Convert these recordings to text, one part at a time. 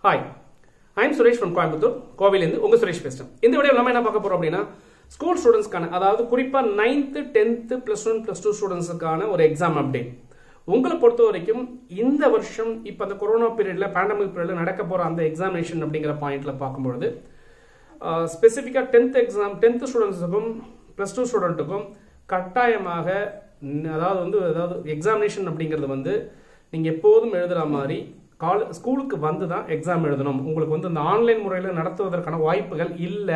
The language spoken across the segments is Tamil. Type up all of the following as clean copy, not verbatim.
Hi, I am Suresh from Coimbatore, கோவிலிருந்து உங்க சுரேஷ் பேசுறேன். இந்த வீடியோல நம்ம என்ன பார்க்க போறோம் அப்படினா ஸ்கூல் ஸ்டூடண்ட்ஸ்க்கான அதாவது குறிப்பா 9th 10th +1 +2 ஸ்டூடண்ட்ஸ்க்கான ஒரு எக்ஸாம் அப்டேட். உங்களை பொறுத்த வரைக்கும் இந்த வருஷம் இப்ப அந்த கொரோனா பீரியட்ல பேண்டமிக் பீரியட்ல நடக்க போற அந்த எக்ஸாமினேஷன் அப்படிங்கற பாயிண்ட்ல பாக்கும்போது ஸ்பெசிஃபிக்கா 10th எக்ஸாம் 10th ஸ்டூடண்ட்ஸ்க்கும் +2 ஸ்டூடண்ட்க்கும் கட்டாயமாக அதாவது எக்ஸாமினேஷன் அப்படிங்கிறது வந்து நீங்க எப்போதும் எழுதுற மாதிரி ஸ்கூலுக்கு வந்து தான் எக்ஸாம் எழுதணும். உங்களுக்கு வந்து இந்த ஆன்லைன் முறையில் நடத்துவதற்கான வாய்ப்புகள் இல்லை.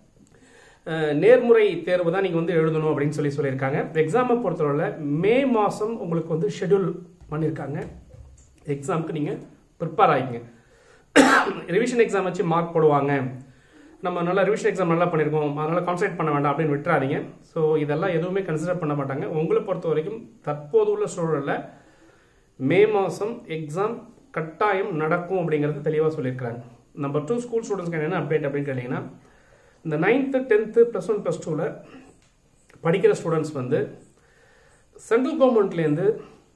நேர்முறை தேர்வு தான் நீங்கள் வந்து எழுதணும் அப்படின்னு சொல்லியிருக்காங்க. எக்ஸாமை பொறுத்தவரை மே மாதம் உங்களுக்கு வந்து ஷெட்யூல் பண்ணியிருக்காங்க. எக்ஸாமுக்கு நீங்கள் ப்ரிப்பேர் ஆகிங்க. ரிவிஷன் எக்ஸாம் வச்சு மார்க் போடுவாங்க. நம்ம நல்லா ரிவிஷன் எக்ஸாம் நல்லா பண்ணியிருக்கோம், அதனால் கான்சன்ட்ரேட் பண்ண வேண்டாம் அப்படின்னு விட்டுறாதீங்க. ஸோ இதெல்லாம் எதுவுமே கன்சிடர் பண்ண மாட்டாங்க. உங்களை பொறுத்த வரைக்கும் தற்போது உள்ள சூழலில் மே மாதம் எக்ஸாம் கட்டாயம் நடக்கும் அப்படிங்கிறது தெளிவாக சொல்லியிருக்காங்க. நம்பர் 2 ஸ்கூல் ஸ்டூடெண்ட்ஸ்க்கு என்ன அப்டேட் அப்படின்னு கேட்டிங்கன்னா, இந்த 9th 10th +1 +2 படிக்கிற ஸ்டூடெண்ட்ஸ் வந்து சென்ட்ரல் கவர்மெண்ட்லேருந்து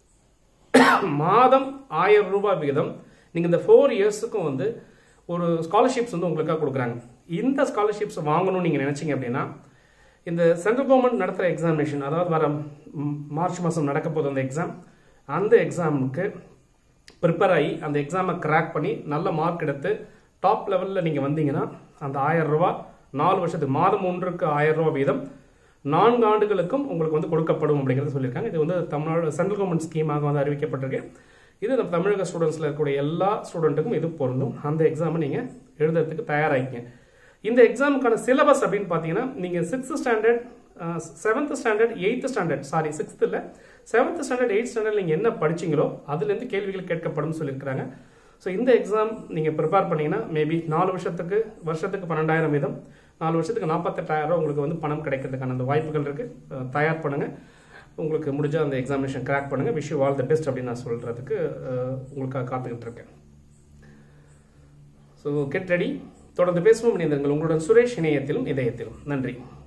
மாதம் 1000 ரூபாய் விகிதம் நீங்கள் இந்த 4 இயர்ஸுக்கும் வந்து ஒரு ஸ்காலர்ஷிப்ஸ் வந்து உங்களுக்காக கொடுக்குறாங்க. இந்த ஸ்காலர்ஷிப்ஸ் வாங்கணும்னு நீங்கள் நினச்சிங்க அப்படின்னா இந்த சென்ட்ரல் கவர்மெண்ட் நடத்துகிற எக்ஸாமினேஷன், அதாவது வர மார்ச் மாதம் நடக்க போகுது அந்த எக்ஸாம், அந்த எக்ஸாமுக்கு ப்ரிப்பேர் ஆகி அந்த எக்ஸாமை கிராக் பண்ணி நல்ல மார்க் எடுத்து டாப் லெவலில் நீங்கள் வந்தீங்கன்னா அந்த 1000 ரூபா 4 வருஷத்துக்கு மாதம் ஒன்றுக்கு 1000 ரூபா வீதம் 4 ஆண்டுகளுக்கும் உங்களுக்கு வந்து கொடுக்கப்படும் அப்படிங்கிறது சொல்லியிருக்காங்க. இது வந்து தமிழ்நாடு சென்ட்ரல் கவர்மெண்ட் ஸ்கீமாக வந்து அறிவிக்கப்பட்டிருக்கு. இது நம்ம தமிழக ஸ்டூடெண்ட்ஸில் இருக்கக்கூடிய எல்லா ஸ்டூடெண்ட்டுக்கும் இது பொருந்தும். அந்த எக்ஸாமை நீங்கள் எழுதுறதுக்கு தயாராகிங்க. இந்த எக்ஸாமுக்கான சிலபஸ் அப்படின்னு பார்த்தீங்கன்னா நீங்கள் 6th standard 7th standard 8th standard 6th இல்லை 7th ஸ்டாண்டர்ட் 8th ஸ்டாண்டர்ட் நீங்கள் என்ன படிச்சிங்களோ அதுலேருந்து கேள்விகள் கேட்கப்படும் சொல்லியிருக்கிறாங்க. ஸோ இந்த எக்ஸாம் நீங்கள் ப்ரிப்பேர் பண்ணிங்கன்னா மேபி 4 வருஷத்துக்கு 12,000 வீதம் 4 வருஷத்துக்கு 48,000 உங்களுக்கு வந்து பணம் கிடைக்கிறதுக்கான அந்த வாய்ப்புகள் இருக்குது. தயார் பண்ணுங்கள். உங்களுக்கு முடிஞ்ச அந்த எக்ஸாமினேஷன் கிராக் பண்ணுங்கள். Wish you all the best அப்படின்னு நான் சொல்கிறதுக்கு உங்களுக்காக காத்துக்கிட்டு இருக்கேன். So get ready. தொடர்ந்து பேசுவோம். இணைந்திருங்கள். உங்களுடன் சுரேஷ், இணையத்திலும் இதயத்திலும். நன்றி.